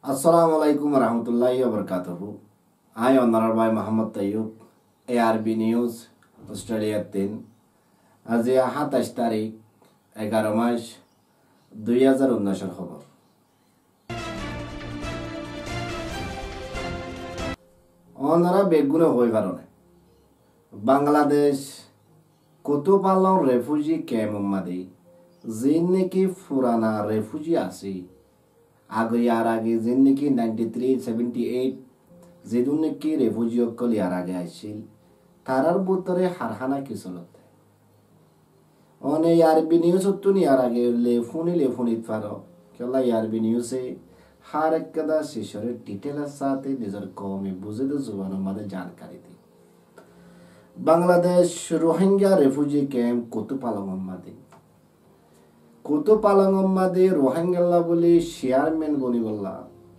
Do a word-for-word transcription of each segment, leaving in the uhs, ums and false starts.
আসসালামু আলাইকুম রহমতুল্লাহি ওবরকাতুহু। আই অনার ভাই মোহাম্মদ তৈয়ব, এ আরবি নিউজ অস্ট্রেলিয়ার তিন। আজি সাতাইশ তারিখ এগারো মাস দুই হাজার উনিশের খবর। অনারা বেগুনে হয়ে কারণে বাংলাদেশ কুতুপালং রেফুজি ক্যাম্প মাদে যে নাকি পুরানা রেফুজি আছে আগে আর আগে যে নাকি নাইনটি থ্রি সেভেন্টি এইট যেদিন নাকি রেফুজি অকল ইয়ার আগে আসছিল তারার ভিতরে হারহানা কি চলতে অনে আরবি নিউজ তো ইয়ার আগে লেফুনি লেফুনিত পারো কেলা আরবি নিউজে হার একদা শিশরের ডিটেলের সাথে নিজের কমে বুঝে দে জুবানের মাঝে জানকারি দি বাংলাদেশ রোহিঙ্গা রেফুজি ক্যাম্প কুতুপালং মাদে কুতুপালং মাদে রোহিঙ্গা বলে চেয়ারম্যান বনি বললা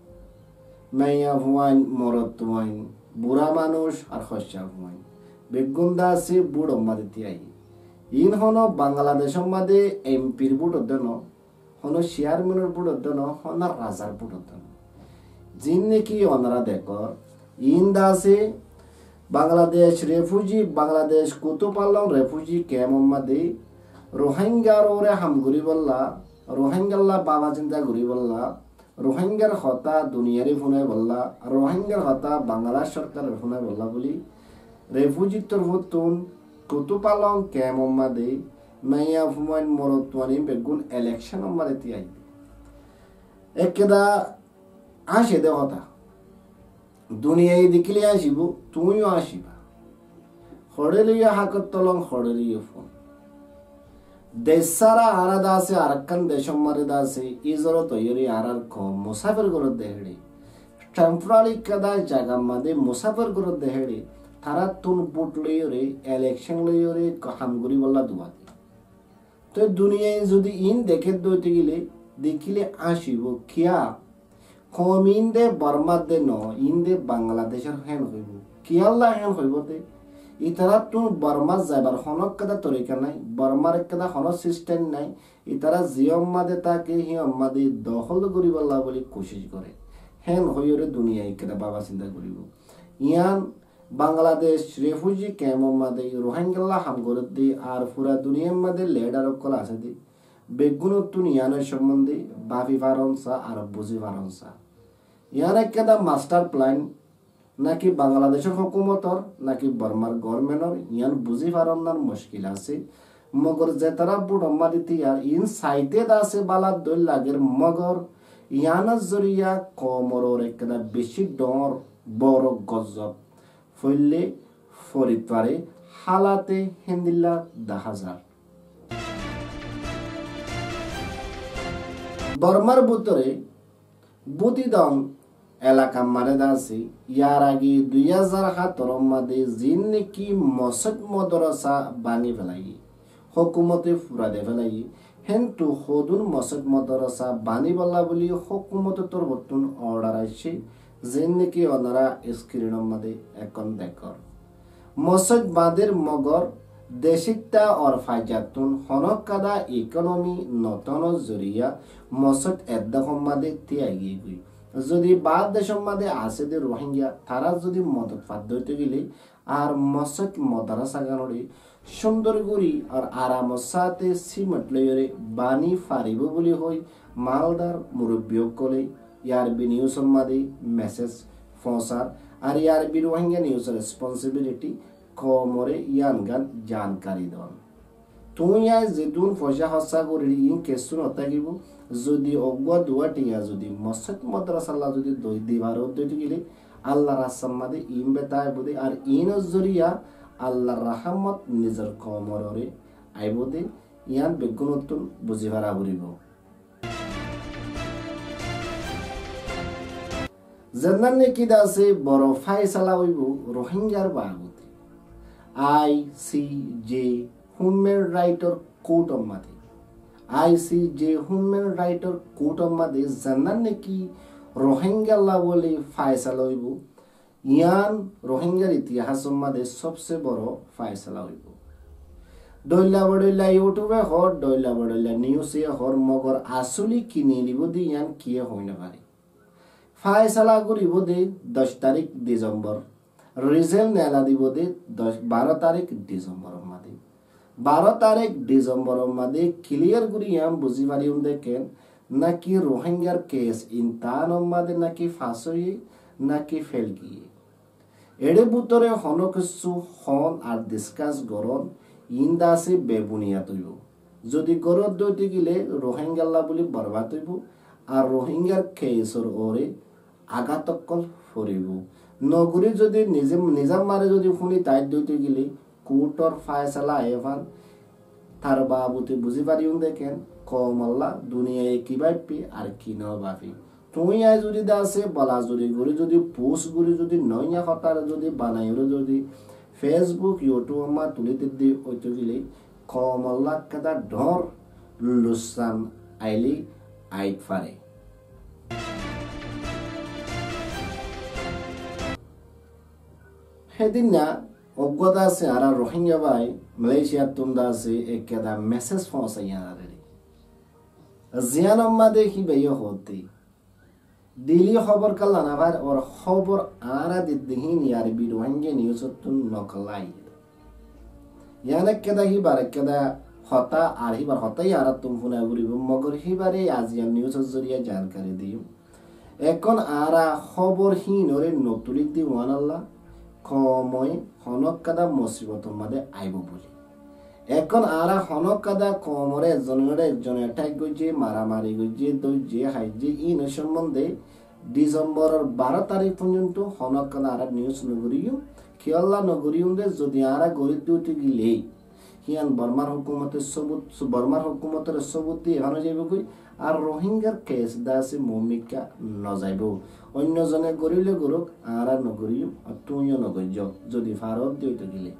মাইয়া ভুয়াইন মরদ তুয়াইন বুড়া মানুষ আর খসা ভুয়াইন বেগুন্দা আছে বুড় মাদে তিয়াই ইন হনো বাংলাদেশ মাদে এমপির বুড় দেন হনো চেয়ারম্যানের বুড় দেন হনা রাজার বুড় দেন জিন নাকি অনারা দেখর ইন দাসে Bangladesh refugee Bangladesh Kutupalong refugee camp মাদে রোহিঙ্গার ওরে হামগুড়ি বললা রোহিঙ্গাল্লা বাবা চিন্তা ঘুরি বললা রোহিঙ্গার হতা দুনিয়ারে ফোনে বললা রোহিঙ্গার হতা বাংলা সরকারের ফোনে বললা বলি রেফুজি তরফতুন কুতুপালং ক্যাম্প মাদে মাইয়া ফুমাইন মরতওয়ানি বেগুন ইলেকশন মাদে তিয়াই একেদা আসে দে কথা দুনিয়ায় দেখিলে আসিব তুমিও আসিবা হড়ে লইয়া হাকত তলং হড়ে লইয়া ফোন দেশারা আরাদা আছে আরাকান দেশম মারিদা আছে ইজরো তৈরি আরার ক মুসাফির গরত দেহেড়ে টেম্পোরারি কদা জায়গা মাদে মুসাফির গরত দেহেড়ে তারা তুন বুট লইরে ইলেকশন লইরে হামগুড়ি বললা দুয়াতে তো দুনিয়ায় যদি ইন দেখে দইতে গেলে দেখিলে আসিব কিয়া কম ইন্দে বর্মার দে ন ইন্দে বাংলাদেশের হেন হইব কিয়াল্লা হেন হইব দে ইতারা তুন বর্মার যাইবার হনক কেদা তরিকা নাই বর্মার কেদা হন সিস্টেম নাই ইতারা জিয়ম মাদে তাকে হিয়ম মাদে দখল করিবল্লা বলি কোশিশ করে হেন হইরে দুনিয়ায় কেদা বাবা চিন্তা করিব ইয়ান বাংলাদেশ রেফুজি ক্যাম্প মাদে রোহিঙ্গা হামগরত দি আর পুরা দুনিয়ার মাদে লেডার অকল আছে দি বেগুনতুন ইয়ানের সম্বন্ধে ভাবি পারনসা আর বুঝি পারনসা ইয়ান কেদা মাস্টার প্ল্যান নাকি বাংলাদেশের হুকুমতর নাকি বর্মার গভর্নমেন্টর ইয়ান বুঝি পারনার মুশকিল আছে মগর যে তারা বুড়ম্মা দিতে আর ইন সাইতে আছে বালা দই লাগের মগর ইয়ানের জরিয়া কমরর একটা বেশি ডর বড় গজব ফইলে ফরিদ পারে হালাতে হেন্দিল্লা দাহাজার বর্মার ভিতরে বুতিদম এলাকা মারে দাসি ইয়ার আগে দুই হাজার সাতর মাদে জিন নাকি মসজিদ মদরসা ভাঙি ফেলাই হকুমতে ফুরা দে ফেলাই হেন্তু সদুন মসজিদ মদরসা বানি বলা বলি হকুমতে তোর বর্তন অর্ডার আসছে জিন নাকি ওনারা স্ক্রিনের মাদে এখন দেখর মসজিদ বাঁধের মগর দেশিকতা আর ফাইজাতুন হনকাদা ইকোনমি নতন জরিয়া মসজিদ এদ্দাহম মাদে তিয়াই গই যদি বাদ দেশের মাঝে আছে যে রোহিঙ্গা তারা যদি মদত পাদ্য হইতে গেলে আর মসজিদ মদারাসা গানরে সুন্দর করি আর আরাম সাথে সিমেন্ট লইরে বানি ফারিব বলি হই মালদার মুরব্বী কলে ইয়ারবি নিউজের মাঝে মেসেজ ফসার আর ইয়ারবি রোহিঙ্গা নিউজের রেসপন্সিবিলিটি কমরে ইয়ান গান জানকারি দেন তুই আজ যেদুন পয়সা হসা করে ইন কেসুন হতাকিব যদি অজ্ঞা দুয়া টিয়া যদি মসজিদ মাদ্রাসাল্লাহ যদি দই দিবার দইতে গেলে আল্লাহর আসাম্মাদে ইম বেতায় বদে আর ইন জরিয়া আল্লাহর রাহমত নিজের কমরে আইবদে ইয়ান বেগুনতুন বুঝি ভাড়া করিব জান্নান নেকি দাসে বড় ফাইসালা হইব রোহিঙ্গার বাগতে আই সি জে হিউম্যান রাইটর কোর্ট অফ মাদে আই সি জে হিউম্যান রাইটর কোর্ট অফ মাদে জানান নাকি রোহিঙ্গা বলে ফায়সালা হইব ইয়ান রোহিঙ্গার ইতিহাস মাদে সবচেয়ে বড় ফায়সালা হইব দইলা বড়ইলা ইউটিউবে হর দইলা বড়ইলা নিউজে হর মগর আসলি কিনে নিব দি ইয়ান কিয়ে হই না পারে ফায়সালা করিব দে দশ তারিখ ডিসেম্বর রিজেল্ট নেলা দিব দে দশ বারো তারিখ ডিসেম্বর মাদে বারো তারিখ ডিসেম্বর মাদে ক্লিয়ার করি আম বুঝি পারিম দেখেন নাকি রোহিঙ্গার কেস ইনতান মাদে নাকি ফাঁসই নাকি ফেল গিয়ে এড়ে বুতরে হন কিছু হন আর ডিসকাস গরম ইন্দা আছে বেবুনিয়া তৈব যদি গরত দইতে গেলে রোহিঙ্গাল্লা বলি বরবাদ হইব আর রোহিঙ্গার কেসর ওরে আঘাতকল ফরিব নগরী যদি নিজে নিজাম মারে যদি শুনি তাই দইতে গেলে কোর্টর ফায়সালা এভান তার বাবুতে বুঝি পারিও দেখেন কমল্লা দুনিয়ায় কি ভাববি আর কি ন ভাবি তুই আয় যদি দাসে বলা যদি ঘুরে যদি পোস্ট ঘুরে যদি নয়া হতারে যদি বানাই যদি ফেসবুক ইউটিউব মা তুলিতে দি ওইতে গেলে কমল্লা কেদা ঢর লুসান আইলি আইট ফারে সেদিন না অজ্ঞতা আছে আর রোহিঙ্গা ভাই মালয়েশিয়ার তুন্দা আছে একেদা মেসেজ পৌঁছাইয়া রে জিয়ান আম্মা দেখি বেয় হতে দিলি খবর কাল্লা না ভাই ওর খবর আরা দিদিহীন ইয়ার বি রোহিঙ্গা নিউজ তুন নকলাই ইয়ানে কেদা হিবার কেদা হতা আর হিবার হতাই আর তুম ফুনা ঘুরিব মগর হিবারে আজিয়ান নিউজের জরিয়া জানকারি দিও এখন আরা খবর হীন ওরে নতুলি দি ওয়ান আল্লাহ কময় হনক কাদা মুসিবত মাদে আইব বলি এখন আরা হনক কাদা কমরে একজনের একজনে অ্যাটাক গইছে মারামারি গইছে দইছে হাইছে ইন সম্বন্ধে ডিসেম্বরের বারো তারিখ পর্যন্ত হনক কাদা আরা নিউজ নগরীয় খেয়াল্লা নগরীয় যদি আরা গরিব উঠে গেলে হিয়ান বর্মার হুকুমতের সবুত বর্মার হুকুমতের সবুত দিয়ে এখানে যাইব কই আর রোহিঙ্গার কেস দাসে মমিকা নজাইব অন্যজনে গরিলে গরুক আর নগরী তুইও নগর্য যদি ফারত দিতে গেলে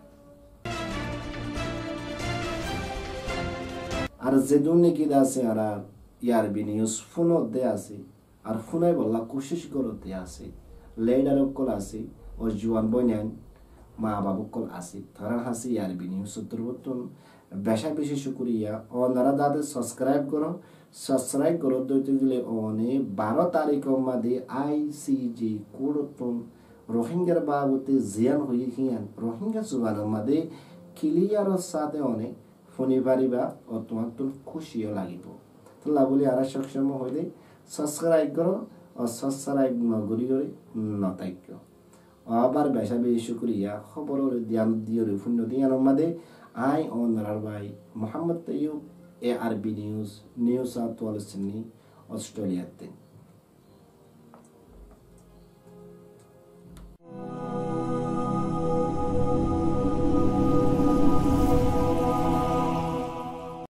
আর যেদুন নাকি দাসে আর ইয়ার বিনিউজ ফোনত দে আছে আর ফোনাই বললা কোশিশ করতে আছে লেডার কল আছে ও জুয়ান বইনান মা বাবু কল আছে তারা হাসি ইয়ার বিনিউজ সত্তর বেশা বেশি শুক্রিয়া ও নারা দাদে সাবস্ক্রাইব করো সাবস্ক্রাইব করো দইতে গেলে অনে বারো তারিখ মাদে আইসিজি কোডতুন রোহিঙ্গার বাবুতে জিয়ান হয়ে হিয়ান রোহিঙ্গা জুবানের মাদে ক্লিয়ারের সাথে অনেক ফোনে পারিবা ও তোমার তো খুশিও লাগিব তোলা বলি আর সক্ষম হইলে সাবস্ক্রাইব করো ও সাবস্ক্রাইব নগরি করে নতাইক্য আবার বেশা বেশি শুক্রিয়া খবর ধ্যান দিয়ে শূন্য দিয়ান মাদে আই অনার ভাই মোহাম্মদ তৈয়ব এ আরবি নিউজ নিউ সাউথ ওয়েলস অস্ট্রেলিয়াতে